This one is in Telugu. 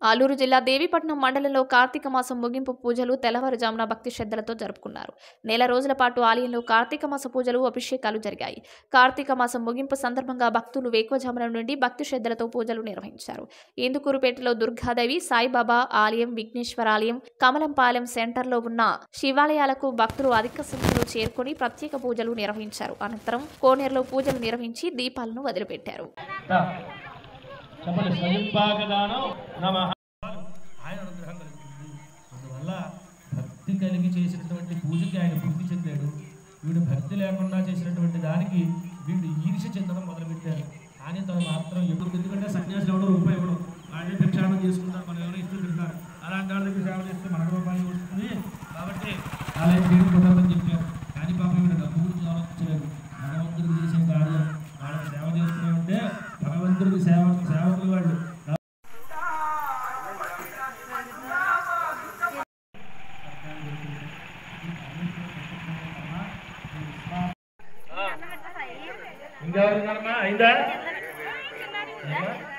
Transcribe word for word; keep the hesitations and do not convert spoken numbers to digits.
ఆలూరు జిల్లా దేవీపట్నం మండలంలో కార్తీక మాసం ముగింపు పూజలు తెల్లవారుజామున భక్తి శ్రద్ధలతో జరుపుకున్నారు. నెల రోజుల పాటు ఆలయంలో కార్తీక మాస పూజలు, అభిషేకాలు జరిగాయి. కార్తీక మాసం ముగింపు సందర్భంగా భక్తులు వేకువజామున నుండి భక్తి శ్రద్ధలతో పూజలు నిర్వహించారు. ఇందుకూరుపేటలో దుర్గాదేవి, సాయిబాబా ఆలయం, విఘ్నేశ్వర ఆలయం, కమలంపాలెం సెంటర్లో ఉన్న శివాలయాలకు భక్తులు అధిక సంఖ్యలో చేరుకుని ప్రత్యేక పూజలు నిర్వహించారు. అనంతరం కోనేరులో పూజలు నిర్వహించి దీపాలను వదిలిపెట్టారు. ఆయన అనుగ్రహం కలుగుతుంది. అందువల్ల భక్తి కలిగి చేసినటువంటి పూజకి ఆయన ప్రీతి చెందాడు. వీడు భక్తి లేకుండా చేసినటువంటి దానికి వీడు ఈర్ష్య చెందడం మొదలుపెట్టారు. కానీ తను మాత్రం ఎప్పుడు ఎందుకంటే సన్యాసులు ఎవడో రూపాయి ఇవ్వడం, వాళ్ళే భిక్షాటం చేసుకుంటారు, మనం ఎవరో ఇస్తూ తింటారు. అలాంటి వాళ్ళ దగ్గర సేవ చేస్తే మనకు రూపాయలు వస్తుంది కాబట్టి అలా చేయడం కుదరదని చెప్పారు. కానీ పాపం వీడు డబ్బు గురించి ఆలోచించలేదు. భగవంతుడికి చేసిన కార్యం వాళ్ళకి సేవ చేస్తూనే ఉంటే భగవంతుడికి సేవ సేవకులు వాళ్ళు ఇంకెవరు అయిందా?